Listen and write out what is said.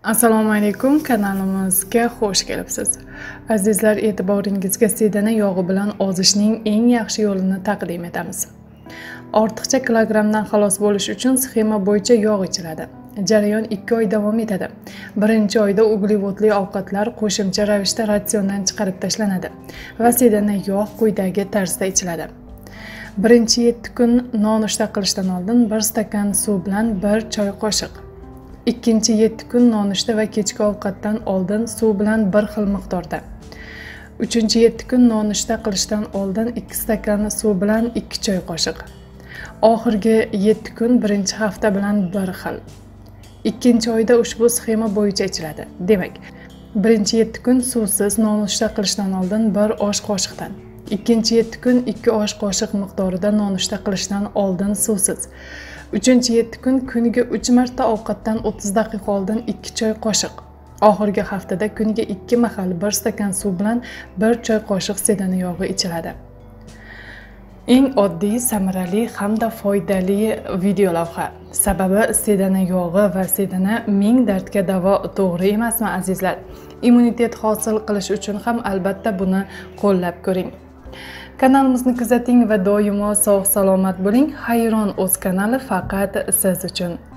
Assalomu alaykum, kanalimizga xush kelibsiz. Azizlar, e'tiboringizga sedana yog'i bilan ozishning eng yaxshi yo'lini taqdim etamiz. Ortiqcha kilogrammdan xalos bo'lish uchun sxema bo'yicha yog' ichiladi. Jarayon 2 oy davom etadi. Birinchi oyda uglevodli ovqatlar qo'shimcha ravishda ratsiondan chiqarib tashlanadi va sedana yog' quyidagi tarzda ichiladi. Birinchi 7 kun nonushta qilishdan oldin 1 stakan suv bilan 1 choy qoshiq. Ikkinchi 7 kun nonushta va kechki ovqatdan oldin suv bilan 1 xil miqdorda. Uchinchi 7 kun nonushta qilishdan oldin 2 stakan suv bilan 2 choy qoshiq. Oxirgi 7 kun birinchi hafta bilan 1 xil. Ikkinchi oyda ushbu sxema bo'yicha ichiladi. Demak, birinchi 7 kun suvsiz nonushta qilishdan oldin 1 osh qoshiqdan. Ikkinchi 7 kun 2 osh qoshiq miqdorida nonushta qilishdan oldin suvsiz. Uchinchi 7 kun kuniga 3 marta ovqatdan 30 daqiqa oldin 2 choy qoshiq. Oxirgi haftada kuniga 2 mahal 1 stakan suv bilan 1 choy qoshiq sedana yog'i ichiladi. Eng oddiy, samarali hamda foydali video lavha. Sababi sedana yog'i va sedana ming dardga davo, to'g'ri emasmi azizlar? Immunitet hosil qilish uchun ham albatta buni qo'llab ko'ring. Kanalimizni kuzating va doimo sog' salomat bo'ling. Hayron o'z kanali faqat siz uchun.